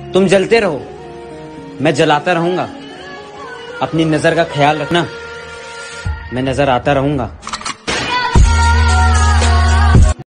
तुम जलते रहो, मैं जलाता रहूंगा। अपनी नजर का ख्याल रखना, मैं नजर आता रहूंगा।